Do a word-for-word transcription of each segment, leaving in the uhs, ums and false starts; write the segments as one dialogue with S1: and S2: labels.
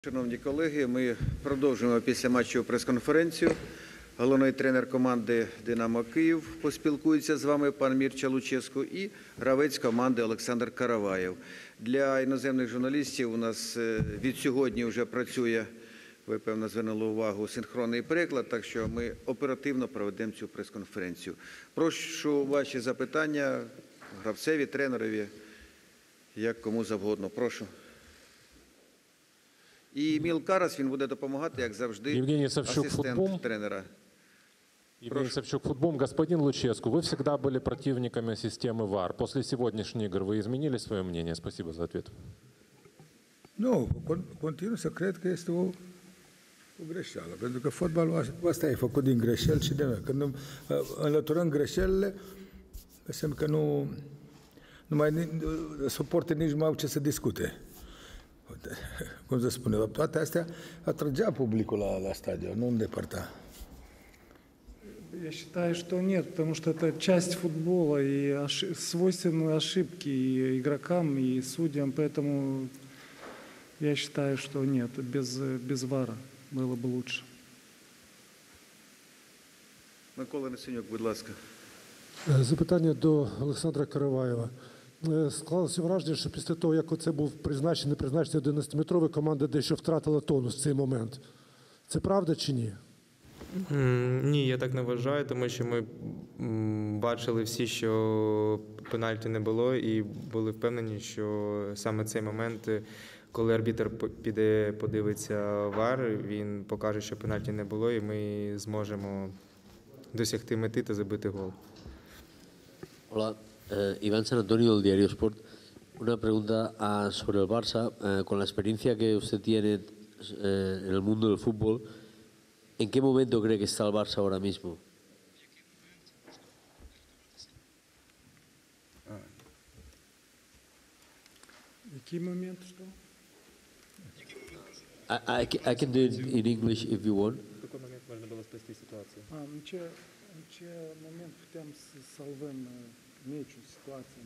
S1: Шановні колеги, ми продовжуємо після матчу прес-конференцію. Головний тренер команди «Динamo Київ» поспілкується з вами, пан Mircea Lucescu, і гравець команди Олександр Караваєв. Для іноземних журналістів у нас від сьогодні вже працює, ви, певно, звернули увагу, синхронний переклад, так що ми оперативно проведемо цю прес-конференцію. Прошу ваші запитання гравцеві, тренерові, як кому завгодно. Прошу. І Міл Карас, він буде допомагати, як завжди, ассистент тренера.
S2: Евгений Савчук, Футбом. Господин Луческу, вы всегда были противниками системы ВАР. После сегодняшних игр вы изменили свое мнение? Спасибо за ответ.
S3: No, continuu să cred că este o, o greșeală, pentru că fotbalul ăsta e făcut din greșeli și de noi. Când înlăturăm greșelile, înseamnă că nu, nu mai suporte nici mai au ce să discute. Cum să spune, toate astea atragea publicul la, la stadion, nu îndepărta.
S4: Я считаю, что нет, потому что это часть футбола и ошиб... свойственны ошибки и игрокам, и судьям, поэтому я считаю, что нет, без, без ВАРа было бы лучше.
S1: Микола Несенюк, будь ласка.
S5: Запитання до Олександра Караваєва. Склалося враження, що після того, як оце був призначений, призначений одинадцятиметровий, команда дещо втратила тонус в цей момент. Це правда чи ні?
S6: Ні, я так не вважаю, тому що ми бачили всі, що пенальті не було, і були впевнені, що саме цей момент, коли арбітр піде подивиться ВАР, він покаже, що пенальті не було, і ми зможемо досягти мети та забити гол.
S7: Hola, eh, Iván San Antonio del Diario Sport. Una pregunta ah, sobre el Barça. Eh, con la experiencia que usted tiene eh, en el mundo del fútbol, ¿en qué momento cree que está el Barça ahora mismo?
S4: Який момент, что?
S7: I, I, I can do it in English if you want.
S6: В який момент можна було спасти ситуацію?
S4: А, ну че, че момент там с Салвем мечу ситуацию.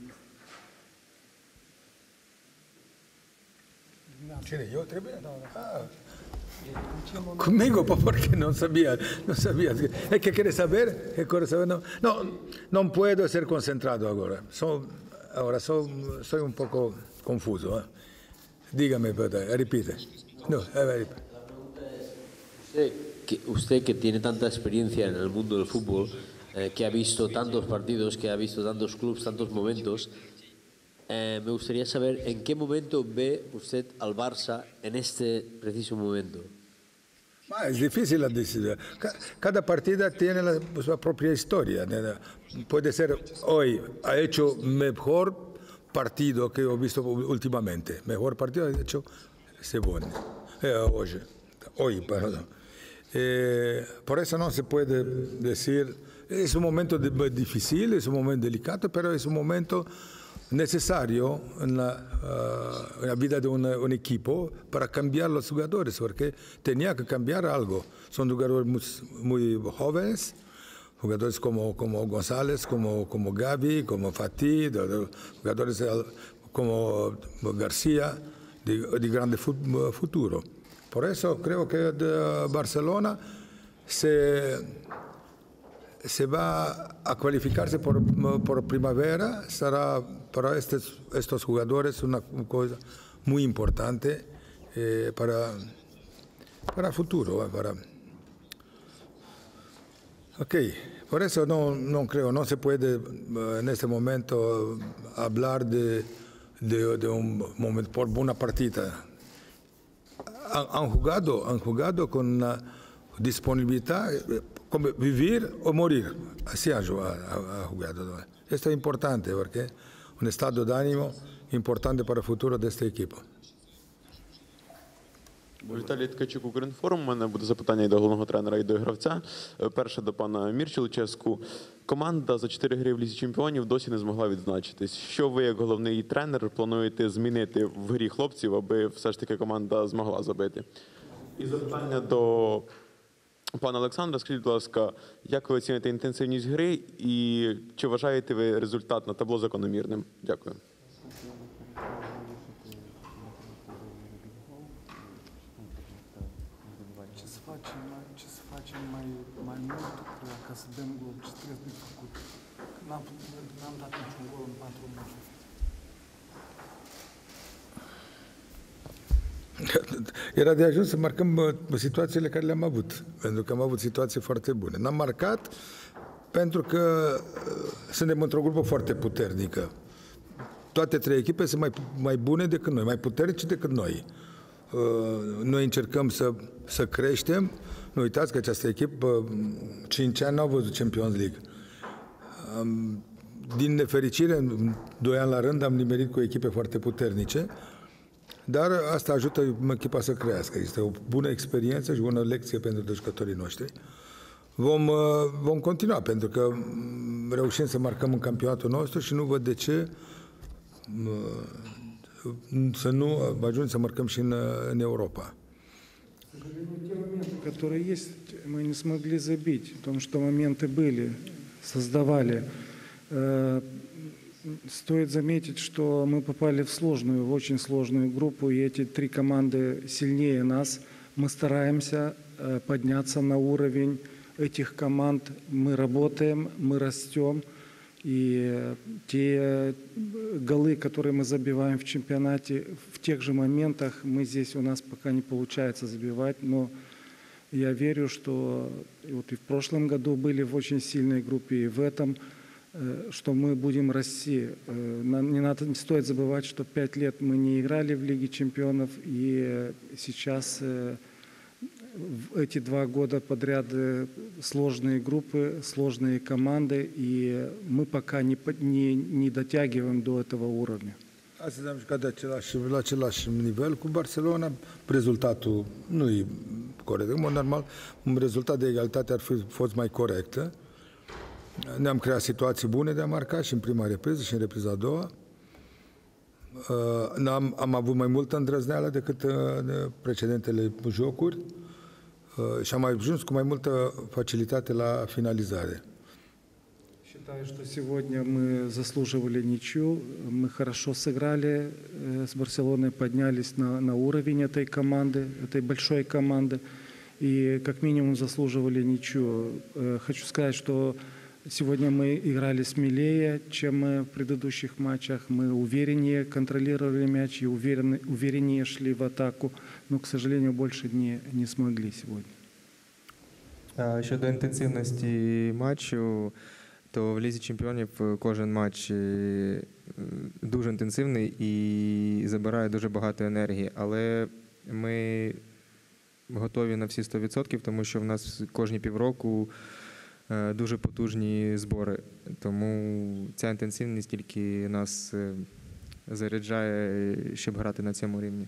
S3: Cine? Eu trebuie? Ah. Conmigo, porque no sabía, no sabía. Es que quiere saber, es que saber, no, no, no puedo ser concentrado ahora. So, ahora so, soy un poco confuso. ¿eh? Dígame, perdón, repite. No, a ver.
S7: Usted que, usted que tiene tanta experiencia en el mundo del fútbol, eh, que ha visto tantos partidos, que ha visto tantos clubes, tantos momentos, eh, me gustaría saber en qué momento ve usted al Barça en este preciso momento.
S3: Ma es difícil la decisión. Cada partida tiene la, su propia historia. Puede ser hoy ha hecho mejor partido que he visto últimamente. Mejor partido ha hecho segundo. Eh, hoy, hoy, perdón. Eh, por eso no se puede decir. Es un momento difícil, es un momento delicado, pero es un momento necesario en la, uh, en la vida de un, un equipo para cambiar los jugadores, porque tenía que cambiar algo. Son jugadores muy, muy jóvenes, jugadores como, como González, como, como Gavi, como Fatih, jugadores como García, de, de grande futuro. Por eso creo que de Barcelona se... se va a cualificarse por, por primavera, será para estos, estos jugadores una cosa muy importante eh, para, para el futuro. Para... Ok, por eso no, no creo, no se puede en este momento hablar de, de, de un momento por una partida. Han, han, jugado, han jugado con una disponibilidad, como vivir o morir, así ha jugado. Esto es importante porque es un estado de ánimo importante para el futuro de este equipo.
S8: Віталій Ткачук, Укрінформ. У мене буде запитання і до головного тренера, і до гравця. Перше до пана Mircea Lucescu. Команда за чотири гри в Лізі чемпіонів досі не змогла відзначитись. Що ви, як головний тренер, плануєте змінити в грі хлопців, аби все ж таки команда змогла забити? І запитання до пана Олександра. Скажіть, будь ласка, як ви оціните інтенсивність гри і чи вважаєте ви результат на табло закономірним? Дякую.
S4: facem, mai- ce să facem mai, mai mult ca să dăm gol, ce trebuie făcut. N-am, n-am dat niciun gol în patru meciuri.
S3: Era de ajuns să marcăm uh, situațiile care le-am avut, pentru că am avut situații foarte bune. N-am marcat pentru că uh, suntem într-o grupă foarte puternică. Toate trei echipe sunt mai, mai bune decât noi, mai puternice decât noi. Uh, noi încercăm să, să creștem. Nu uitați că această echipă, cinci ani n-au văzut Champions League. Um, din nefericire, în doi ani la rând am nimerit cu echipe foarte puternice, dar asta ajută echipa să crească. Este o bună experiență și o bună lecție pentru jucătorii noștri. Vom, vom continua, pentru că reușim să marcăm în campionatul nostru și nu văd de ce să nu ajungem să marcăm și în, în Europa.
S4: Которые есть, мы не смогли забить, потому что моменты были, создавали. Стоит заметить, что мы попали в сложную, в очень сложную группу, и эти три команды сильнее нас. Мы стараемся подняться на уровень этих команд. Мы работаем, мы растем. И те голы, которые мы забиваем в чемпионате, в тех же моментах, мы здесь у нас пока не получается забивать, но я верю, что вот и в прошлом году были в очень сильной группе, и в этом, что мы будем расти. Не надо, не стоит забывать, что пять лет мы не играли в Лиге чемпионов, и сейчас эти два года подряд сложные группы, сложные команды, и мы пока не, не, не дотягиваем до этого уровня.
S3: Astăzi am jucat de același, la același nivel cu Barcelona. Rezultatul nu e corect. În mod normal, un rezultat de egalitate ar fi fost mai corect. Ne-am creat situații bune de a marca și în prima repriză și în repriza a doua. Am, am avut mai multă îndrăzneală decât precedentele jocuri și am ajuns cu mai multă facilitate la finalizare.
S4: Считаю, что сегодня мы заслуживали ничью, мы хорошо сыграли с Барселоной, поднялись на, на уровень этой команды, этой большой команды, и как минимум заслуживали ничью. Хочу сказать, что сегодня мы играли смелее, чем в предыдущих матчах, мы увереннее контролировали мяч и уверен, увереннее шли в атаку, но, к сожалению, больше не, не смогли сегодня.
S6: Щодо інтенсивності матчу, то в Лізі чемпіонів кожен матч дуже інтенсивний і забирає дуже багато енергії. Але ми готові на всі сто відсотків, тому що в нас кожні півроку дуже потужні збори. Тому ця інтенсивність тільки нас заряджає, щоб грати на цьому рівні.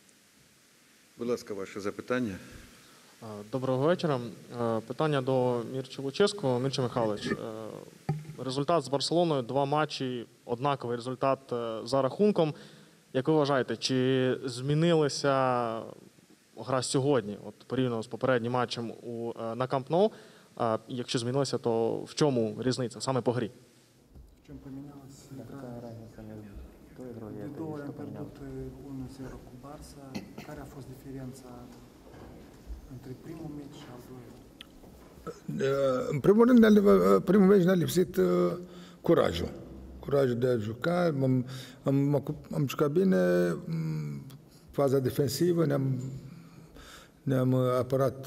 S1: Будь ласка, ваше запитання.
S9: Доброго вечора. Питання до Мірчі Луческу. Мірча Михайлович, результат з Барселоною, два матчі, однаковий результат за рахунком. Як ви вважаєте, чи змінилася гра сьогодні, от порівняно з попереднім матчем у, на Камп Ноу? Якщо змінилася, то в чому різниця, саме по грі?
S4: В чем поменялась игра? De două ori am pierdut unu zero cu Barça. Care a fost diferența între primul meci și al doilea?
S3: În primul rând, primul meci ne-a lipsit curajul. Curajul de a juca. Am, am, am jucat bine faza defensivă, ne-am, ne-am apărat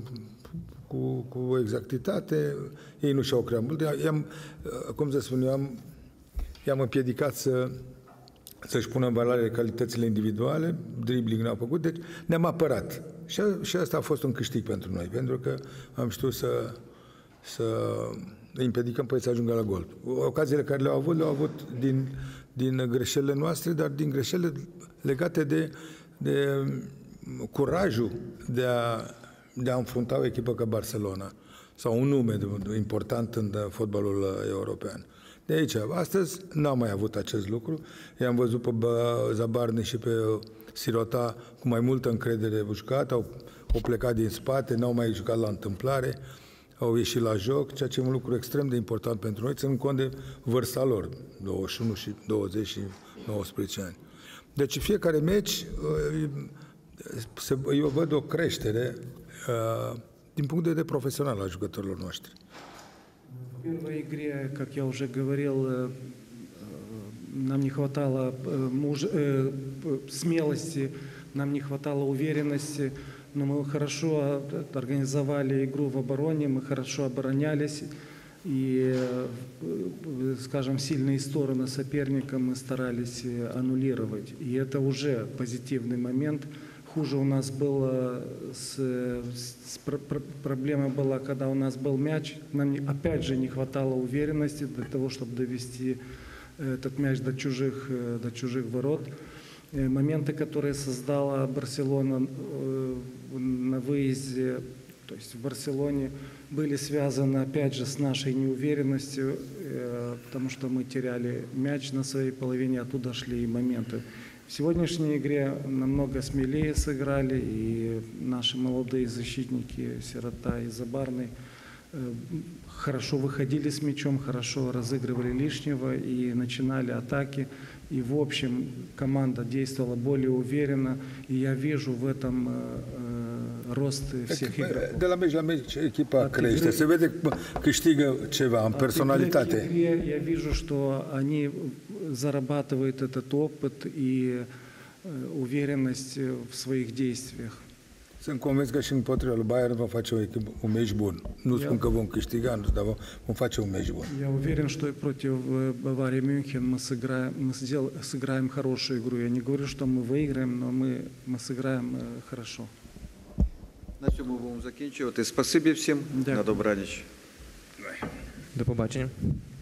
S3: cu, cu exactitate. Ei nu și-au creat mult. I-am, cum să spun, eu am, i-am împiedicat să să-și pună în valoare calitățile individuale, dribbling n-au făcut, deci ne-am apărat. Și, și asta a fost un câștig pentru noi, pentru că am știut să, să împiedicăm pe ei să ajungă la gol. Ocaziile care le-au avut, le-au avut din, din greșelile noastre, dar din greșelile legate de, de curajul de a, de a înfrunta o echipă ca Barcelona sau un nume important în fotbalul european. De aici, astăzi n-am mai avut acest lucru. I-am văzut pe Zabarne și pe Sirota cu mai multă încredere jucat, au, au plecat din spate, n-au mai jucat la întâmplare, au ieșit la joc, ceea ce e un lucru extrem de important pentru noi, ținând cont de vârsta lor, douăzeci și unu și douăzeci și nouăsprezece ani. Deci fiecare meci eu văd o creștere din punct de vedere profesional al jucătorilor noștri.
S4: В первой игре, как я уже говорил, э, нам не хватало э, муж- э, смелости, нам не хватало уверенности, но мы хорошо организовали игру в обороне, мы хорошо оборонялись, и, э, скажем, сильные стороны соперника мы старались аннулировать. И это уже позитивный момент. Хуже у нас было, с, с, пр- пр- проблема была, когда у нас был мяч, нам не- опять же не хватало уверенности для того, чтобы довести этот мяч до чужих, э, до чужих ворот. Э, Моменты, которые создала Барселона э, на выезде, то есть в Барселоне, были связаны опять же с нашей неуверенностью, э, потому что мы теряли мяч на своей половине, оттуда шли и моменты. В сегодняшней игре намного смелее сыграли, и наши молодые защитники, Сирота и Забарный, э, хорошо выходили с мячом, хорошо разыгрывали лишнего и начинали атаки. И в общем команда действовала более уверенно, и я вижу в этом э, э, rost всех игроков.
S3: De la meci la meci echipa
S4: От
S3: crește,
S4: игры-
S3: se vede că câștigă ceva în
S4: От игры к
S3: personalitate.
S4: игре я вижу, что они зарабатывают этот опыт и э, уверенность в своих действиях.
S3: Sunt convins că și împotriva lui Bayern vom face o echipă, un meci bun. Nu spun că vom câștiga, dar vom, vom face un meci bun.
S4: Я уверен, что и против э, Баварии Мюнхен мы сыграем, мы сдел- сыграем хорошую игру. Я не говорю, что мы выиграем, но мы, мы сыграем э, хорошо.
S1: На цьому будемо закінчувати. Спасибі всім.
S4: Дякую.
S1: На добраніч.
S6: До побачення.